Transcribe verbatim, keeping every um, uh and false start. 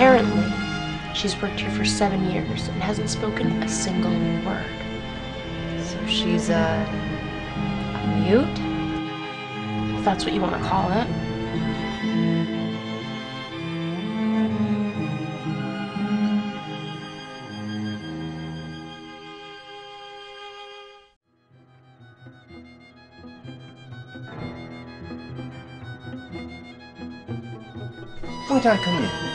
Apparently, she's worked here for seven years and hasn't spoken a single word. So she's a, a mute? If that's what you want to call it. Won't I come in?